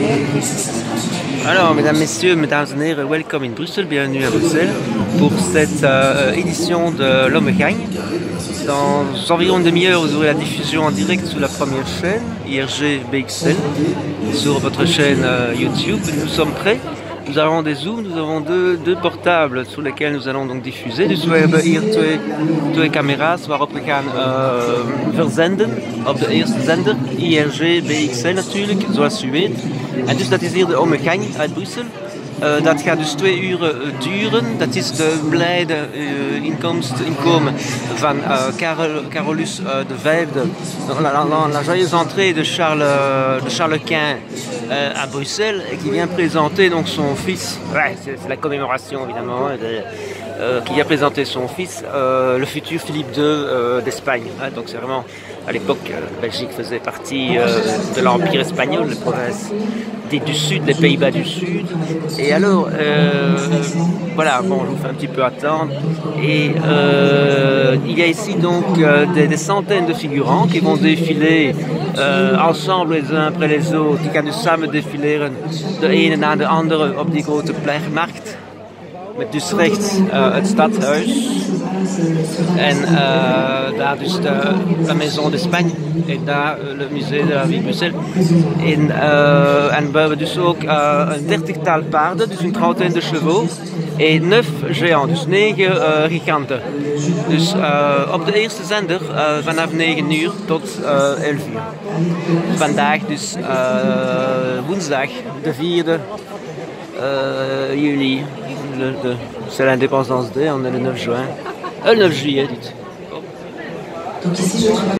Alors, mesdames, messieurs, mesdames et messieurs, welcome in Bruxelles, bienvenue à Bruxelles pour cette édition de l'Homme Gagne. Dans environ une demi-heure, vous aurez la diffusion en direct sur la première chaîne, IRG BXL, sur votre chaîne YouTube. Nous sommes prêts. Nous avons des zooms, nous avons deux portables sur lesquels nous allons donc diffuser. Dus we hebben hier twee camera's waarop we gaan verzenden op de eerste zender, IRG BXL natuurlijk, zoals u weet. En dus dat is hier de Ome Gang uit Brussel. Dat gaat dus 2 uren duren. Dat is de blijde inkomen van Carolus V. La joyeuse entrée de Charles Quint à Bruxelles, et qui vient présenter donc son fils. Ouais, c'est la commémoration évidemment. Qui vient présenter son fils, le futur Philippe II d'Espagne. Ouais, donc c'est vraiment, à l'époque, la Belgique faisait partie de l'Empire espagnol, les provinces du Sud, les Pays-Bas du Sud. Et alors, voilà, bon, je vous fais un petit peu attendre. Et il y a ici donc des centaines de figurants qui vont défiler ensemble les uns après les autres. Die gaan dus samen defileren, de ene na de andere, op die grote Markt. Met dus rechts het stadhuis en daar dus la Maison d'Espagne en daar le Musée de la Ville Bruxelles. En we hebben dus ook een 30-tal paarden, dus een trentaine de chevaux en 9 géants, dus 9 giganten. Dus op de eerste zender vanaf 9 uur tot 11 uur. Vandaag dus woensdag de 4e juli. C'est l'indépendance day, on est le 9 juin. Le 9 juillet, dites.